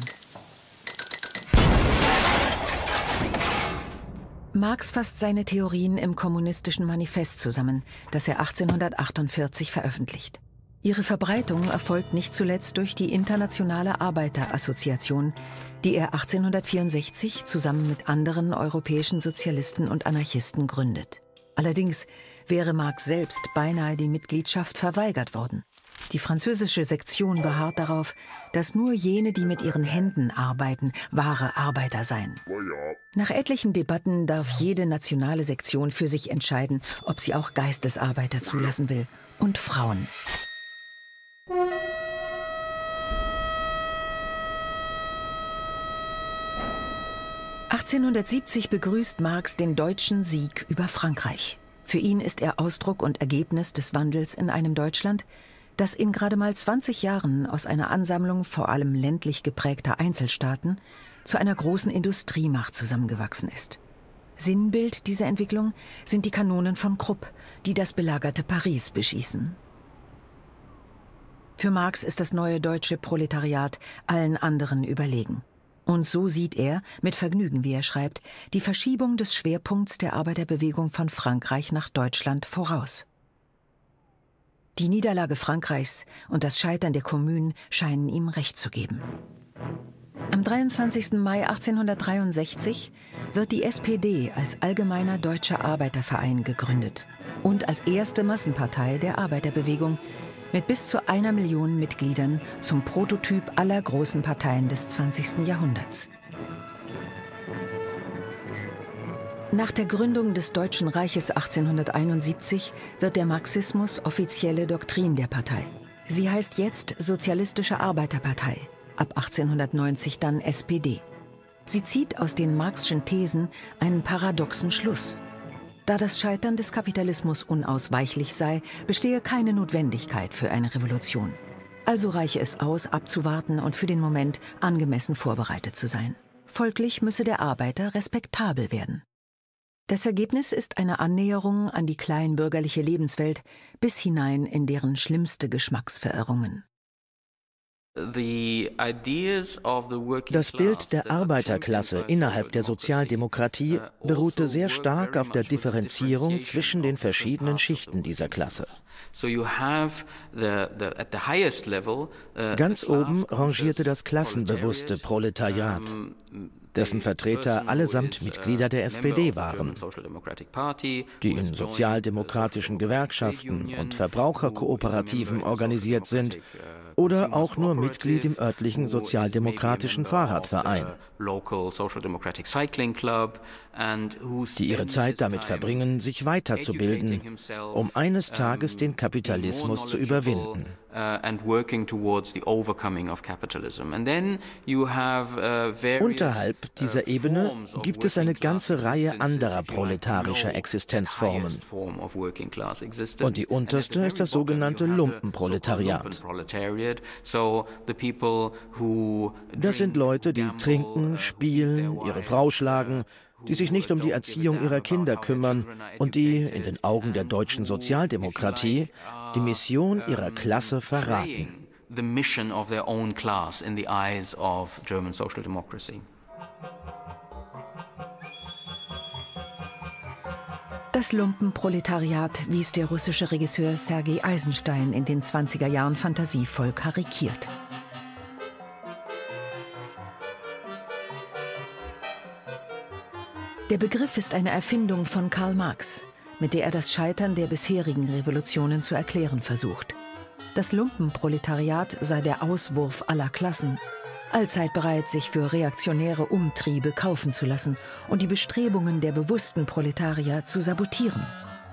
Marx fasst seine Theorien im Kommunistischen Manifest zusammen, das er 1848 veröffentlicht. Ihre Verbreitung erfolgt nicht zuletzt durch die Internationale Arbeiterassoziation, die er 1864 zusammen mit anderen europäischen Sozialisten und Anarchisten gründet. Allerdings wäre Marx selbst beinahe die Mitgliedschaft verweigert worden. Die französische Sektion beharrt darauf, dass nur jene, die mit ihren Händen arbeiten, wahre Arbeiter seien. Nach etlichen Debatten darf jede nationale Sektion für sich entscheiden, ob sie auch Geistesarbeiter zulassen will und Frauen. (1870) begrüßt Marx den deutschen Sieg über Frankreich. Für ihn ist er Ausdruck und Ergebnis des Wandels in einem Deutschland, das in gerade mal 20 Jahren aus einer Ansammlung vor allem ländlich geprägter Einzelstaaten zu einer großen Industriemacht zusammengewachsen ist. Sinnbild dieser Entwicklung sind die Kanonen von Krupp, die das belagerte Paris beschießen. Für Marx ist das neue deutsche Proletariat allen anderen überlegen. Und so sieht er, mit Vergnügen, wie er schreibt, die Verschiebung des Schwerpunkts der Arbeiterbewegung von Frankreich nach Deutschland voraus. Die Niederlage Frankreichs und das Scheitern der Kommunen scheinen ihm recht zu geben. Am 23. Mai 1863 wird die SPD als Allgemeiner Deutscher Arbeiterverein gegründet und als erste Massenpartei der Arbeiterbewegung mit bis zu 1 Million Mitgliedern zum Prototyp aller großen Parteien des 20. Jahrhunderts. Nach der Gründung des Deutschen Reiches 1871 wird der Marxismus offizielle Doktrin der Partei. Sie heißt jetzt Sozialistische Arbeiterpartei, ab 1890 dann SPD. Sie zieht aus den Marxschen Thesen einen paradoxen Schluss. Da das Scheitern des Kapitalismus unausweichlich sei, bestehe keine Notwendigkeit für eine Revolution. Also reiche es aus, abzuwarten und für den Moment angemessen vorbereitet zu sein. Folglich müsse der Arbeiter respektabel werden. Das Ergebnis ist eine Annäherung an die kleinbürgerliche Lebenswelt bis hinein in deren schlimmste Geschmacksverirrungen. Das Bild der Arbeiterklasse innerhalb der Sozialdemokratie beruhte sehr stark auf der Differenzierung zwischen den verschiedenen Schichten dieser Klasse. Ganz oben rangierte das klassenbewusste Proletariat, dessen Vertreter allesamt Mitglieder der SPD waren, die in sozialdemokratischen Gewerkschaften und Verbraucherkooperativen organisiert sind oder auch nur Mitglied im örtlichen sozialdemokratischen Fahrradverein, die ihre Zeit damit verbringen, sich weiterzubilden, um eines Tages den Kapitalismus zu überwinden. Unterhalb dieser Ebene gibt es eine ganze Reihe anderer proletarischer Existenzformen. Und die unterste ist das sogenannte Lumpenproletariat. Das sind Leute, die trinken, spielen, ihre Frau schlagen, die sich nicht um die Erziehung ihrer Kinder kümmern und die, in den Augen der deutschen Sozialdemokratie, die Mission ihrer Klasse verraten. Das Lumpenproletariat wies der russische Regisseur Sergei Eisenstein in den 20er Jahren fantasievoll karikiert. Der Begriff ist eine Erfindung von Karl Marx, mit der er das Scheitern der bisherigen Revolutionen zu erklären versucht. Das Lumpenproletariat sei der Auswurf aller Klassen, allzeit bereit, sich für reaktionäre Umtriebe kaufen zu lassen und die Bestrebungen der bewussten Proletarier zu sabotieren.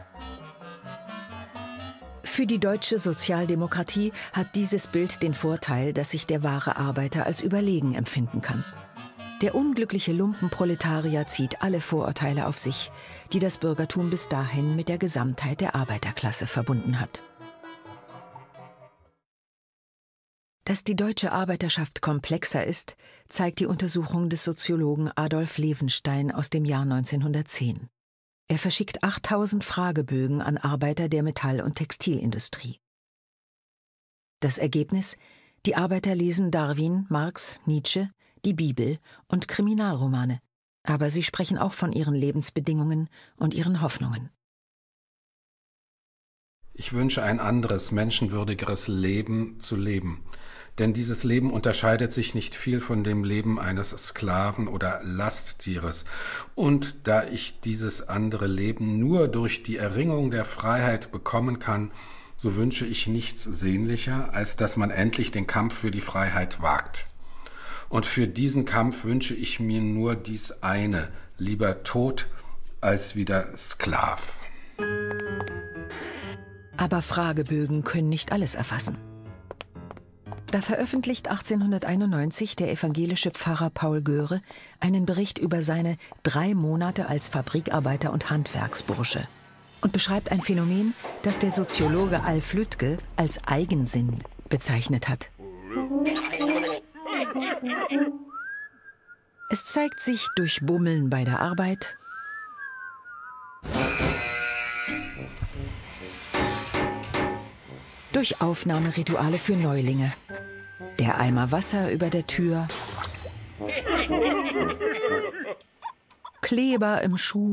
Für die deutsche Sozialdemokratie hat dieses Bild den Vorteil, dass sich der wahre Arbeiter als überlegen empfinden kann. Der unglückliche Lumpenproletarier zieht alle Vorurteile auf sich, die das Bürgertum bis dahin mit der Gesamtheit der Arbeiterklasse verbunden hat. Dass die deutsche Arbeiterschaft komplexer ist, zeigt die Untersuchung des Soziologen Adolf Levenstein aus dem Jahr 1910. Er verschickt 8000 Fragebögen an Arbeiter der Metall- und Textilindustrie. Das Ergebnis: Die Arbeiter lesen Darwin, Marx, Nietzsche, die Bibel und Kriminalromane. Aber sie sprechen auch von ihren Lebensbedingungen und ihren Hoffnungen. Ich wünsche ein anderes, menschenwürdigeres Leben zu leben. Denn dieses Leben unterscheidet sich nicht viel von dem Leben eines Sklaven oder Lasttieres. Und da ich dieses andere Leben nur durch die Erringung der Freiheit bekommen kann, so wünsche ich nichts sehnlicher, als dass man endlich den Kampf für die Freiheit wagt. Und für diesen Kampf wünsche ich mir nur dies eine: lieber Tod als wieder Sklav. Aber Fragebögen können nicht alles erfassen. Da veröffentlicht 1891 der evangelische Pfarrer Paul Göre einen Bericht über seine 3 Monate als Fabrikarbeiter und Handwerksbursche und beschreibt ein Phänomen, das der Soziologe Alf Lüdtke als Eigensinn bezeichnet hat. Es zeigt sich durch Bummeln bei der Arbeit, durch Aufnahmerituale für Neulinge, der Eimer Wasser über der Tür, Kleber im Schuh,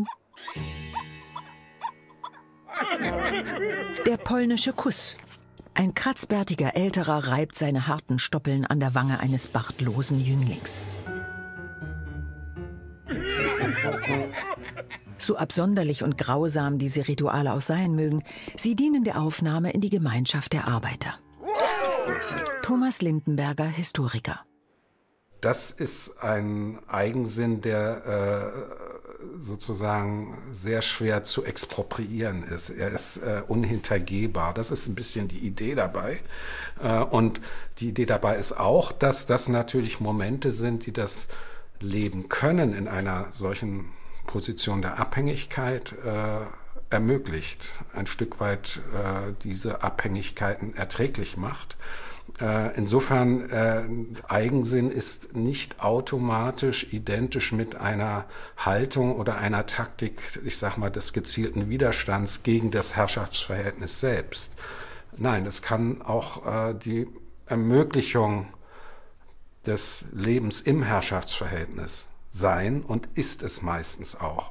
der polnische Kuss. Ein kratzbärtiger Älterer reibt seine harten Stoppeln an der Wange eines bartlosen Jünglings. So absonderlich und grausam diese Rituale auch sein mögen, sie dienen der Aufnahme in die Gemeinschaft der Arbeiter. Thomas Lindenberger, Historiker. Das ist ein Eigensinn, der sozusagen sehr schwer zu expropriieren ist. Er ist unhintergehbar. Das ist ein bisschen die Idee dabei. Und die Idee dabei ist auch, dass das natürlich Momente sind, die das Leben können in einer solchen Position der Abhängigkeit ermöglicht, ein Stück weit diese Abhängigkeiten erträglich macht. Insofern, Eigensinn ist nicht automatisch identisch mit einer Haltung oder einer Taktik, ich sag mal, des gezielten Widerstands gegen das Herrschaftsverhältnis selbst. Nein, es kann auch die Ermöglichung des Lebens im Herrschaftsverhältnis sein und ist es meistens auch.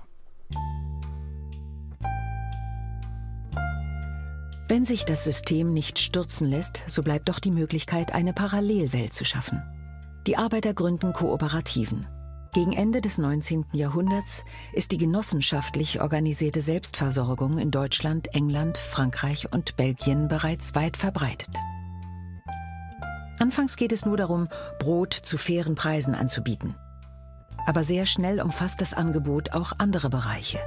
Wenn sich das System nicht stürzen lässt, so bleibt doch die Möglichkeit, eine Parallelwelt zu schaffen. Die Arbeiter gründen Kooperativen. Gegen Ende des 19. Jahrhunderts ist die genossenschaftlich organisierte Selbstversorgung in Deutschland, England, Frankreich und Belgien bereits weit verbreitet. Anfangs geht es nur darum, Brot zu fairen Preisen anzubieten. Aber sehr schnell umfasst das Angebot auch andere Bereiche.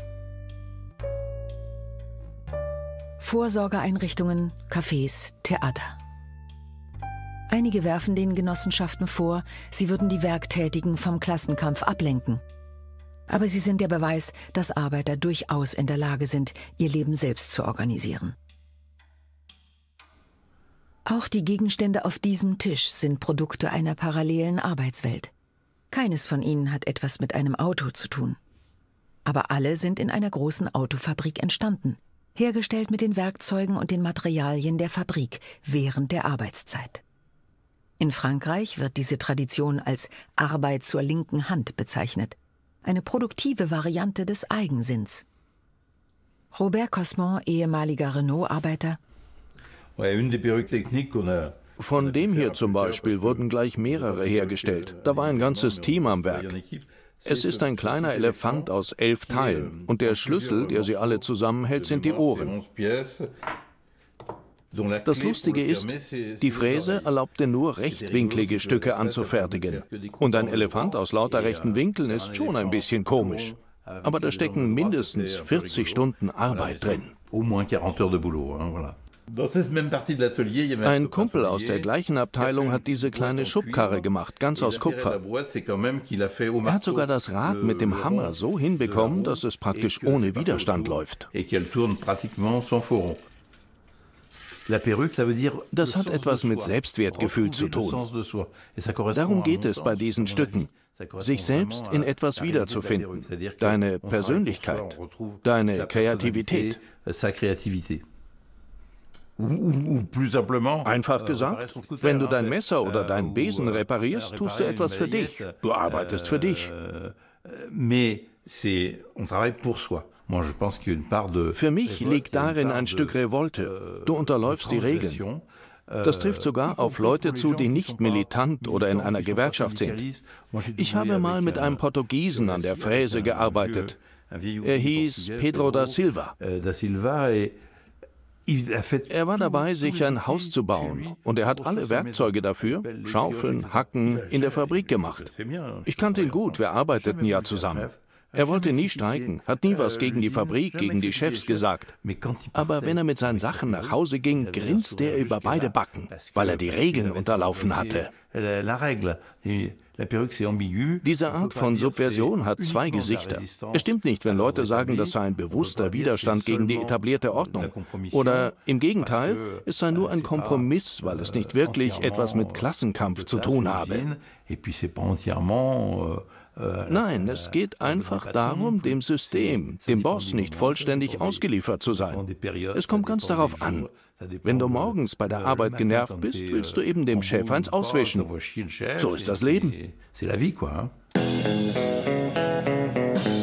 Vorsorgeeinrichtungen, Cafés, Theater. Einige werfen den Genossenschaften vor, sie würden die Werktätigen vom Klassenkampf ablenken. Aber sie sind der Beweis, dass Arbeiter durchaus in der Lage sind, ihr Leben selbst zu organisieren. Auch die Gegenstände auf diesem Tisch sind Produkte einer parallelen Arbeitswelt. Keines von ihnen hat etwas mit einem Auto zu tun. Aber alle sind in einer großen Autofabrik entstanden, hergestellt mit den Werkzeugen und den Materialien der Fabrik während der Arbeitszeit. In Frankreich wird diese Tradition als Arbeit zur linken Hand bezeichnet, eine produktive Variante des Eigensinns. Robert Cosmon, ehemaliger Renault-Arbeiter: Von dem hier zum Beispiel wurden gleich mehrere hergestellt. Da war ein ganzes Team am Werk. Es ist ein kleiner Elefant aus 11 Teilen und der Schlüssel, der sie alle zusammenhält, sind die Ohren. Das Lustige ist, die Fräse erlaubte nur rechtwinklige Stücke anzufertigen. Und ein Elefant aus lauter rechten Winkeln ist schon ein bisschen komisch. Aber da stecken mindestens 40 Stunden Arbeit drin. Ein Kumpel aus der gleichen Abteilung hat diese kleine Schubkarre gemacht, ganz aus Kupfer. Er hat sogar das Rad mit dem Hammer so hinbekommen, dass es praktisch ohne Widerstand läuft. Das hat etwas mit Selbstwertgefühl zu tun. Darum geht es bei diesen Stücken, sich selbst in etwas wiederzufinden, deine Persönlichkeit, deine Kreativität. Einfach gesagt, wenn du dein Messer oder deinen Besen reparierst, tust du etwas für dich. Du arbeitest für dich. Für mich liegt darin ein Stück Revolte. Du unterläufst die Regeln. Das trifft sogar auf Leute zu, die nicht militant oder in einer Gewerkschaft sind. Ich habe mal mit einem Portugiesen an der Fräse gearbeitet. Er hieß Pedro da Silva. Er war dabei, sich ein Haus zu bauen, und er hat alle Werkzeuge dafür, Schaufeln, Hacken, in der Fabrik gemacht. Ich kannte ihn gut, wir arbeiteten ja zusammen. Er wollte nie streiken, hat nie was gegen die Fabrik, gegen die Chefs gesagt. Aber wenn er mit seinen Sachen nach Hause ging, grinste er über beide Backen, weil er die Regeln unterlaufen hatte. Diese Art von Subversion hat zwei Gesichter. Es stimmt nicht, wenn Leute sagen, das sei ein bewusster Widerstand gegen die etablierte Ordnung. Oder im Gegenteil, es sei nur ein Kompromiss, weil es nicht wirklich etwas mit Klassenkampf zu tun habe. Nein, es geht einfach darum, dem System, dem Boss nicht vollständig ausgeliefert zu sein. Es kommt ganz darauf an. Wenn du morgens bei der Arbeit genervt bist, willst du eben dem Chef eins auswischen. So ist das Leben.